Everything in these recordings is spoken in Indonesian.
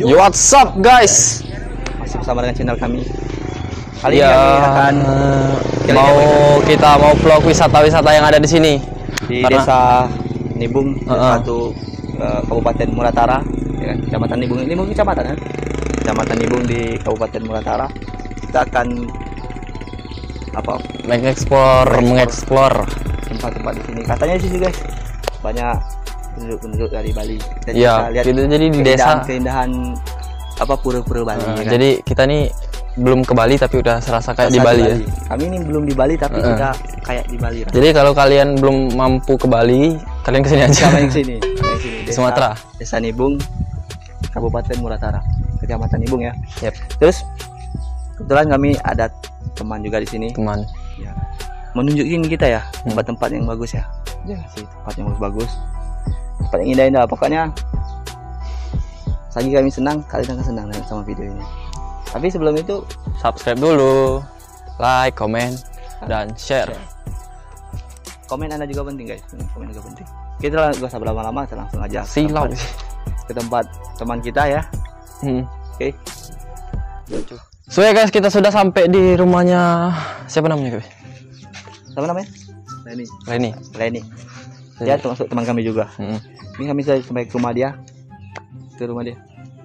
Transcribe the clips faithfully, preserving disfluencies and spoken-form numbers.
Yo, what's up guys? Masih bersama dengan channel kami. Kali ya, ini kami akan mau kita mau vlog wisata-wisata yang ada di sini di karena, Desa Nibung, uh -uh. satu uh, Kabupaten Muratara, ya kan? Kecamatan Nibung. Nibung kecamatan kan? Kecamatan Nibung di Kabupaten Muratara. Kita akan apa? mengeksplor, mengeksplor tempat-tempat di sini. Katanya sih guys, banyak penduduk-penduduk dari Bali. Kita ya, bisa lihat gitu, jadi di desa keindahan apa pura-pura Bali. uh, ya kan? Jadi kita nih belum ke Bali tapi udah serasa kayak Serasa di Bali, Bali ya. Kami ini belum di Bali tapi uh -uh. sudah kayak di Bali. Jadi kalau kalian belum mampu ke Bali, kalian kesini aja. Kami yang sini, sini. Di Sumatera. Desa Nibung, Kabupaten Muratara, Kecamatan Nibung ya. Yep. Terus kebetulan kami ada teman juga di sini. Teman. Ya. Menunjukin kita ya Hmm. tempat-tempat yang bagus ya. Ya sih, tempat yang bagus. Tempat yang indah-indah. Pokoknya lagi kami senang, kalian akan senang dengan sama video ini. Tapi sebelum itu Subscribe dulu, like, komen, dan share. Komen Anda juga penting guys. Komen juga penting. Kita gak usah berlama-lama, kita langsung aja Silau. ke tempat teman kita ya. Hmm. Oke. So ya guys, kita sudah sampai di rumahnya siapa namanya guys? Siapa namanya? Leni. Leni. Leni. Dia termasuk teman kami juga. Hmm. Ini kami sudah sampai ke rumah dia. Ke rumah dia.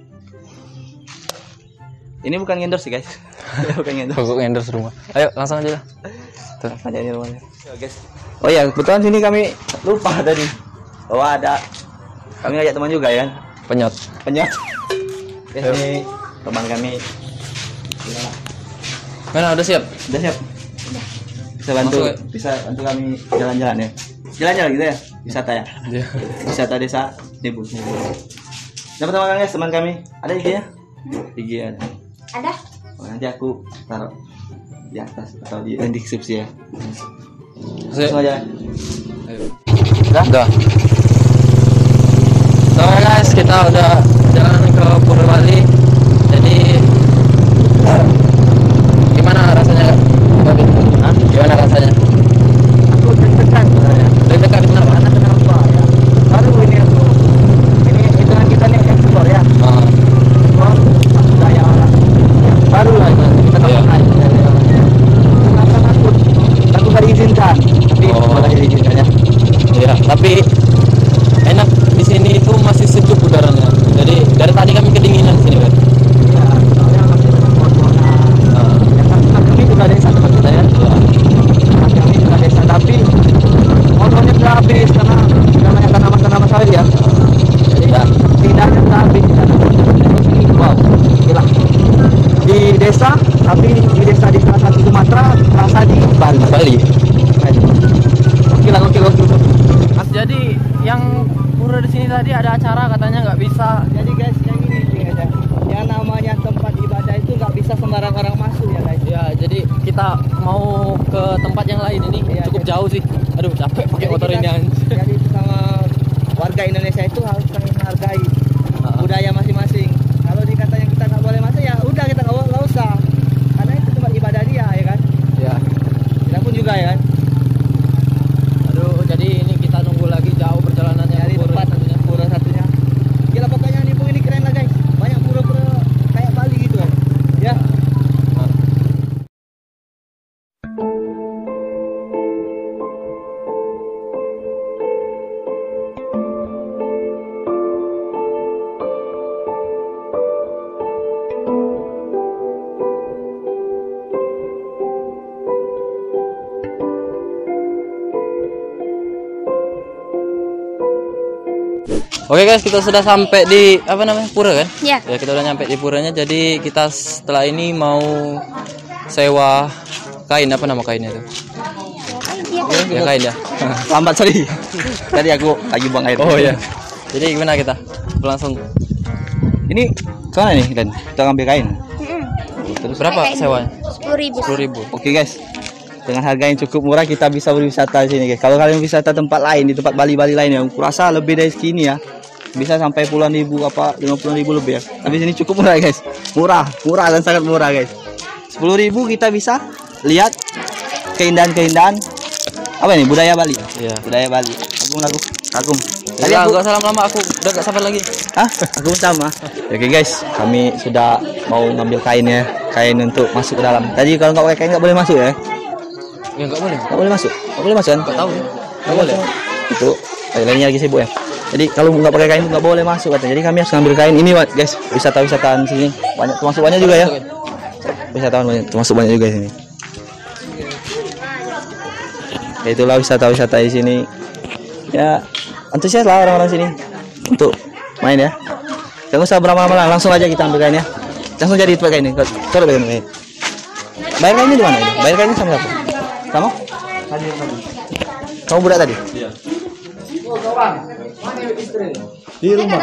Ini bukan endorse sih guys. Bukan endorse. Pokok endorse rumah. Ayo langsung aja lah. Tuh. Aja ini rumahnya. Ya, guys. Oh ya, kebetulan sini kami lupa tadi. Oh ada. Kami ajak teman juga ya. Penyot. Penyot. Guys, ini teman kami. Gimana? Mana udah siap? Udah siap. Bisa bantu, Masuk, ya? bisa bantu kami jalan-jalan ya. Jalan-jalan gitu ya, wisata ya. Iya. Wisata desa Nibung. Siapa teman kami, teman kami? Ada I G-nya? I G ada. Ada. Oh, nanti aku taruh di atas atau di di deskripsi ya. Langsung aja. Ayo. Udah? Udah. So guys, kita udah jalan ke Pulau Bali. Jadi gimana rasanya? Hah? Gimana rasanya? Aku deg-degan. Deg-degan kenapa? Karena kenapa ya? Baru ini aku. Ini hitungan kita nih explore ya. Ah. Explore budaya orang. Baru lah itu. Kita Iya. tahu aja. Kenapa takut? Takut gak diizinkan. Tapi Oh. boleh diizinkan ya. Iya, tapi enak di sini itu masih sejuk udaranya. Jadi dari tadi kami kedinginan di sini kan. Ya, soalnya masih banyak pohon-pohonan. Ah. Ya kan kami juga desa tempat kita ya. Kami juga desa tapi motornya sudah habis karena sudah banyak tanaman-tanaman sawit ya. Jadi Ya. tidaknya sudah habis. Wow, gila. Di desa tapi di desa di salah satu Sumatera terasa di Bali. Bali. Gila, gokil, gokil. Mas, jadi yang pura di sini tadi ada acara katanya nggak bisa. Jadi guys, yang ini nih guys ya. Yang namanya tempat ibadah itu nggak bisa sembarang orang masuk ya guys. Ya, jadi kita mau ke tempat yang lain ini Iya, cukup jadi- jauh sih. Aduh, capek pakai Jadi motor kita- ini. anjing. Jadi sama warga Indonesia itu harus saling menghargai Ah. budaya masing-masing. Kalau dikatanya kita nggak boleh masuk ya udah kita nggak nggak usah. Karena itu tempat ibadah dia ya kan. Ya. Kita pun juga ya kan. Aduh, jadi ini kita nunggu lagi jauh perjalanannya. Dari Pura tempat satunya. pura satunya. Gila pokoknya Nibung ini keren lah guys. Banyak pura-pura kayak Bali gitu kan. Ya. Ah. Oke guys, kita sudah sampai di apa namanya pura kan? Ya. Ya, kita udah nyampe di puranya. Jadi kita setelah ini mau sewa kain, apa nama kainnya itu? Ya kain ya. Lambat sorry. Tadi aku lagi buang air. Oh ya. Jadi gimana kita? Langsung. Ini kemana nih Dan? Kita ngambil kain. Terus berapa sewanya? Sepuluh ribu. Sepuluh ribu. Oke guys, dengan harga yang cukup murah kita bisa berwisata di sini guys. Kalau kalian wisata tempat lain di tempat Bali-Bali lain yang kurasa lebih dari segini ya, bisa sampai puluhan ribu apa lima puluh ribu lebih ya. Tapi sini cukup murah guys, murah, murah dan sangat murah guys. Sepuluh ribu kita bisa lihat keindahan-keindahan apa ini budaya Bali. Iya. Budaya Bali. Kagum aku, kagum. Tadi Ya, aku enggak usah lama-lama, aku udah gak sabar lagi. Hah? Aku pun sama. Oke guys, kami sudah mau ngambil kainnya, kain untuk masuk ke dalam. Tadi kalau nggak pakai kain nggak boleh masuk ya? Ya enggak boleh. Nggak boleh masuk, nggak boleh masuk kan? Enggak tahu. Nggak boleh. Itu lainnya lagi sibuk ya. Jadi kalau nggak pakai kain nggak boleh masuk katanya. Jadi kami harus ngambil kain ini guys. Wisata-wisataan sini banyak, termasuk banyak juga ya. Wisatawan banyak, termasuk banyak juga di sini. Ya, itulah wisata-wisata di sini. Ya antusias lah orang-orang sini untuk main ya. Jangan usah berlama-lama, langsung aja kita ambil kainnya. Langsung jadi pakai ini. Coba pakai ini. Bayar kainnya di mana ini? Bayar kainnya sama siapa? Kamu? Kamu budak tadi? Iya. Di rumah.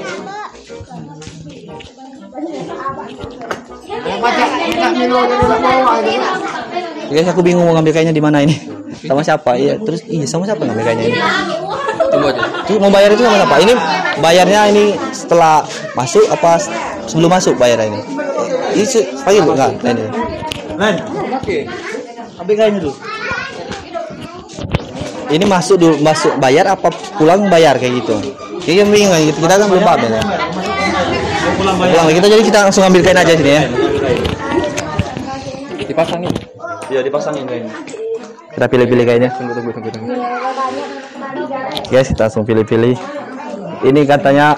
Guys, aku bingung mau ngambil kainnya di mana ini. Sama siapa? Iya, terus iya sama siapa ngambil kainnya ini? Tunggu aja. Terus mau bayar itu sama siapa? Ini bayarnya ini setelah masuk apa sebelum masuk bayar ini? Ini panggil enggak? Ini. Len. Oke. Ambil kainnya dulu. Ini masuk dulu, masuk bayar apa pulang bayar kayak gitu? Kayaknya bingung gitu. Kita kan belum paham ya. Pulang bayar. Pulang kita jadi kita langsung ambil kain aja sini ya. Dipasangin. Iya, dipasangin kainnya. Kita pilih-pilih kainnya. Tunggu tunggu tunggu tunggu. Guys, kita langsung pilih-pilih. Ini katanya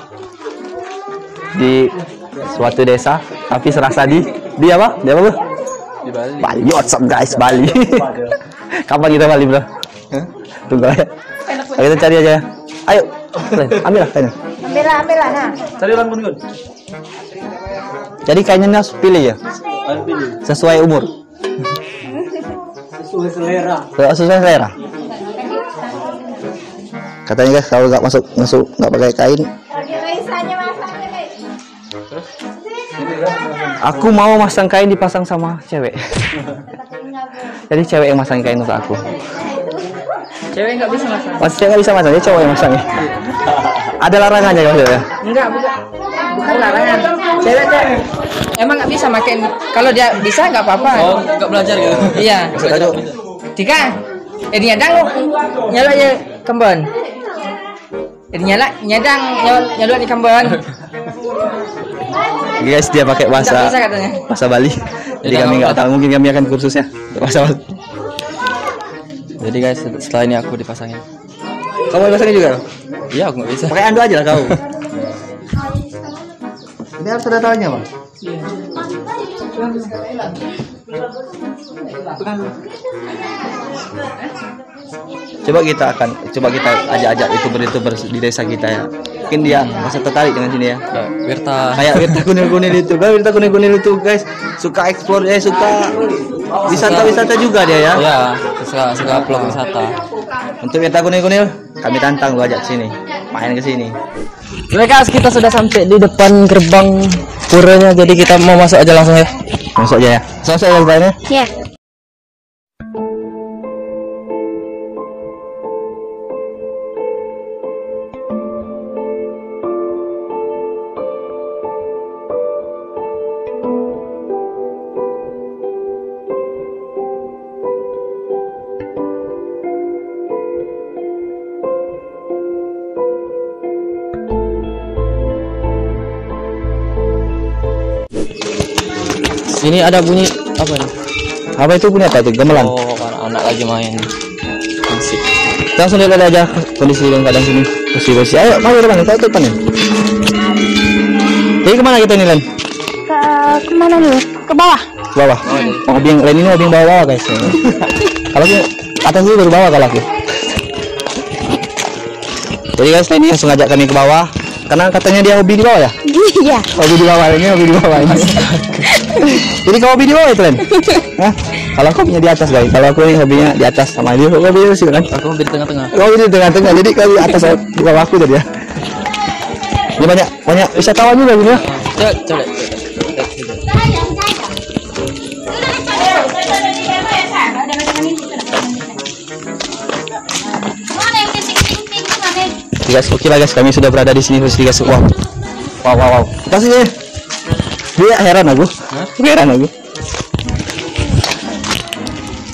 di suatu desa, tapi serasa di di apa? Di apa bro? Di Bali. Bali, what's up guys, Bali. Kapan kita Bali bro? Hah? Tunggu aja. Ayo kita cari aja. Ayo, ambil lah kainnya. Ambil lah, ambil lah, nah. Cari orang gun. Jadi kainnya harus pilih ya? Sesuai umur. Sesuai selera. Sesuai selera. Katanya guys, kalau nggak masuk masuk nggak pakai kain. Aku mau masang kain dipasang sama cewek. Jadi cewek yang masang kain untuk aku. Cewek nggak bisa masang. Mas cewek nggak bisa masang, jadi cowok yang masang. Ada larangannya kalau ya? Enggak, bukan. Bukan larangan. Cewek cewek. Emang nggak bisa makin. Kalau dia bisa nggak apa-apa. Oh, enggak belajar gitu. Iya. Aduh. Tika. Ini nyadang nyala ya kembon. Ini nyala nyadang nyala di kembon. Guys, dia pakai bahasa Nggak bisa katanya. bahasa Bali. Jadi kami nggak tahu, mungkin kami akan kursusnya bahasa Bali. Jadi guys, setelah ini aku dipasangin. Kamu mau pasangin juga? Iya, aku nggak bisa. Pakai ando aja lah kau. Ini harus ada tanya bang. Coba kita akan coba kita ajak-ajak youtuber-youtuber di desa kita ya. Mungkin dia merasa tertarik dengan sini ya. Ya, Wirta. Kayak Wirta Kunil-Kunil itu, kan Wirta Kunil-Kunil itu guys suka explore, eh suka wisata-wisata juga dia ya. Ya, suka suka vlog wisata. Untuk Wirta Kunil-Kunil, kami tantang lu ajak sini, main ke sini. Mereka kita sudah sampai di depan gerbang puranya, jadi kita mau masuk aja langsung ya. Masuk aja ya. Selesai ya bayarnya? Ya. Ini ada bunyi apa nih? Apa itu punya apa itu? Gamelan. Oh, anak-anak lagi main musik. Kita langsung lihat aja kondisi dan keadaan sini. Bersih-bersih. Ayo, mari depan, kita depan ya. Jadi kemana kita nih, Len? Ke kemana nih? Ke bawah. Ke bawah. Oh, mobil Len ini mobil bawah, guys. Kalau ke atas dulu baru bawah kalau aku. Jadi guys, Len ini langsung ngajak kami ke bawah. Karena katanya dia hobi di bawah ya? Iya. Hobi di bawah, ini hobi di bawah ini. Jadi kau hobi di bawah itu, Len? Hah? Kalau aku hobinya di atas, guys. Kalau aku ini hobinya di atas sama dia. Hobi di sini kan? Aku di tengah-tengah. Kau di tengah-tengah. Jadi kau di atas di bawah aku tadi ya. Ini banyak banyak wisatawan juga gitu ya. Coba, coba. Guys, oke lah guys, kami sudah berada di sini terus guys. Wow, wow, wow, wow. Kasih ya. Dia heran aku. Hah? Heran aku.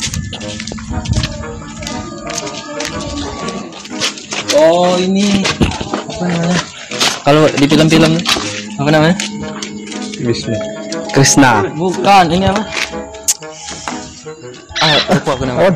Oh, ini apa namanya? Kalau di film-film apa namanya? Krishna. Krishna. Bukan, ini apa? Ah, lupa aku namanya.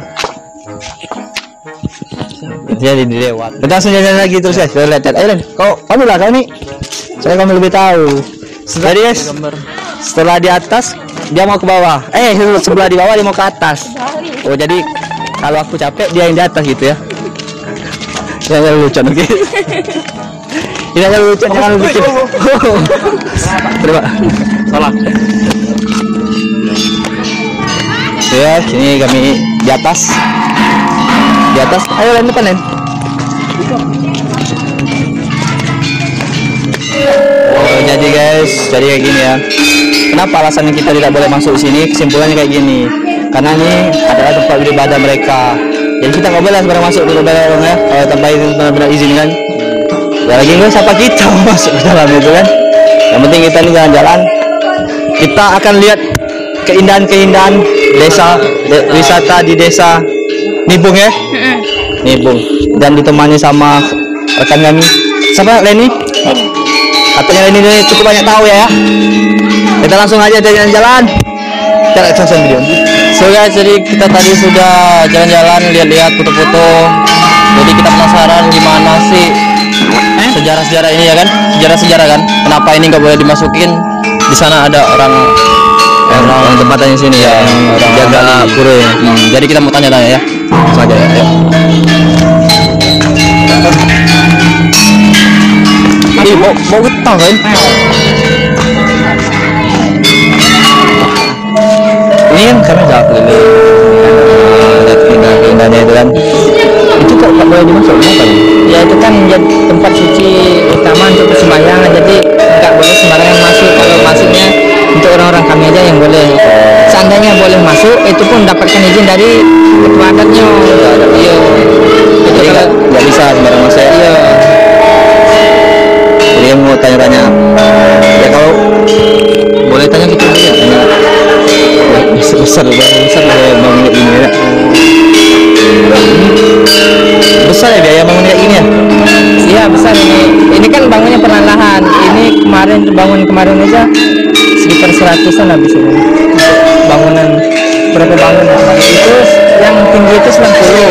Jadi dilewat. Kita langsung jalan lagi terus guys. Kita lihat. Ayo, Len. Kau, kamu lah kau nih. Saya kamu lebih tahu. Jadi guys, Gambar. setelah di atas dia mau ke bawah. Eh, sebelah di bawah dia mau ke atas. Oh, jadi kalau aku capek dia yang di atas gitu ya. Jangan lucu, oke? Tidak jangan lucu, jangan lucu. Terima. Salah. Ya, sini kami di atas. Di atas. Ayo Len, depan Len. Oh, jadi guys, jadi kayak gini ya. Kenapa alasannya kita tidak boleh masuk sini? Kesimpulannya kayak gini. Karena ini adalah tempat beribadah mereka. Jadi kita nggak boleh sebarang masuk ke dalam orang ya. Kalau tanpa izin benar-benar izin kan. Ya lagi nggak siapa kita mau masuk ke dalam itu kan. Yang penting kita ini jalan-jalan. Kita akan lihat keindahan-keindahan desa de- wisata di desa Nibung ya. Nibung. Dan ditemani sama rekan kami. Siapa Leni? Katanya Leni ini cukup banyak tahu ya. Kita langsung aja jalan-jalan. Kita langsung video. So guys, jadi kita tadi sudah jalan-jalan, lihat-lihat foto-foto. Jadi kita penasaran gimana sih sejarah-sejarah ini ya kan? Sejarah-sejarah kan? Kenapa ini nggak boleh dimasukin? Di sana ada orang Yang, yang tempatnya sini ya, yang orang jaga Bali. pura ya. Hmm, jadi kita mau tanya-tanya ya. Langsung aja ya. Ayo. Ih, mau mau getah kan? Ini kan kami nggak keliling. Lihat keindahan-keindahannya itu kan. Itu kok nggak boleh dimasuk? Kenapa nih? Ya itu kan jadi tempat suci utama untuk sembahyang, jadi nggak boleh sembarangan masuk. Kalau masuknya untuk orang-orang kami aja yang boleh. Seandainya boleh masuk, itu pun dapatkan izin dari ketua adatnya. Iya. Itu Jadi nggak kalau nggak bisa sembarang masuk ya. iya. Jadi yang mau tanya-tanya. Ya kalau boleh tanya gitu ya. Tanya. Besar besar besar biaya bangun kayak gini ya. Besar ya biaya bangun kayak gini ya. Iya besar ini. Ini kan bangunnya perlahan-lahan. Ini kemarin bangun kemarin aja sekitar seratusan habis ini. Untuk bangunan berapa bangunan kemarin itu yang tinggi itu sembilan puluh.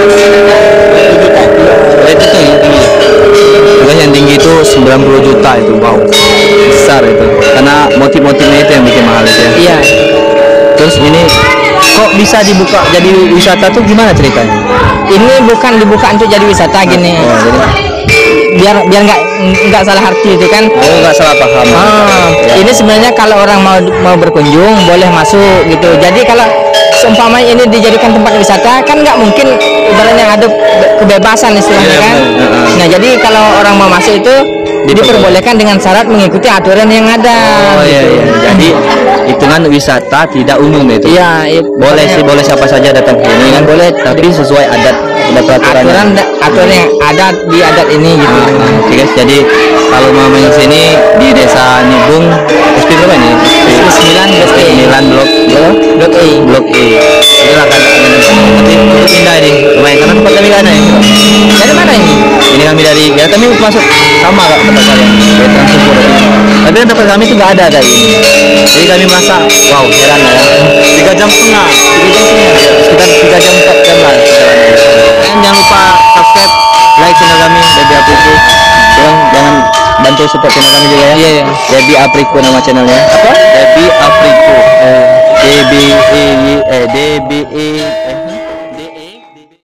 Itu tuh yang tinggi. Juga yang tinggi itu sembilan puluh juta itu, wow. Besar itu. Karena motif-motifnya itu yang bikin mahal itu ya. Iya. Terus ini kok bisa dibuka jadi wisata tuh gimana ceritanya? Ini bukan dibuka untuk jadi wisata gini. Oh, jadi Biar biar nggak nggak salah arti itu kan. oh nggak salah paham. Ah, Ya. ini sebenarnya kalau orang mau mau berkunjung boleh masuk gitu. Jadi kalau seumpamanya ini dijadikan tempat wisata kan nggak mungkin ibaratnya ada kebebasan istilahnya Iya, kan. benar. Heeh. Nah jadi kalau orang mau masuk itu diperbolehkan dengan syarat mengikuti aturan yang ada. Oh iya gitu. iya. Jadi hitungan wisata tidak umum itu. Iya, iya. Boleh sih, boleh siapa saja datang ke sini kan. Boleh, Tapi sesuai adat ada peraturannya. aturan aturan yang ada di adat ini gitu. Nah, oke guys, jadi kalau mau main sini di desa Nibung, S P berapa ini? S P sembilan, S P sembilan blok Blok E. blok E. Inilah kan. Tapi cukup indah ini. Lumayan karena tempat kami kan ya. Dari mana ini? Ini kami dari ya kami masuk sama kak tempat kalian dari Transupur. Tapi kan tempat kami itu nggak ada kayak gini. Jadi kami merasa wow heran ya. Tiga jam setengah, tiga jam setengah, ya, sekitar tiga jam empat jam lah. Dan jangan lupa subscribe, like channel kami Debi Apriko. Jangan jangan bantu support channel kami juga ya. Iya, iya. Debi Apriko nama channelnya. Apa? Debi Apriko. Eh, D B E eh D B E eh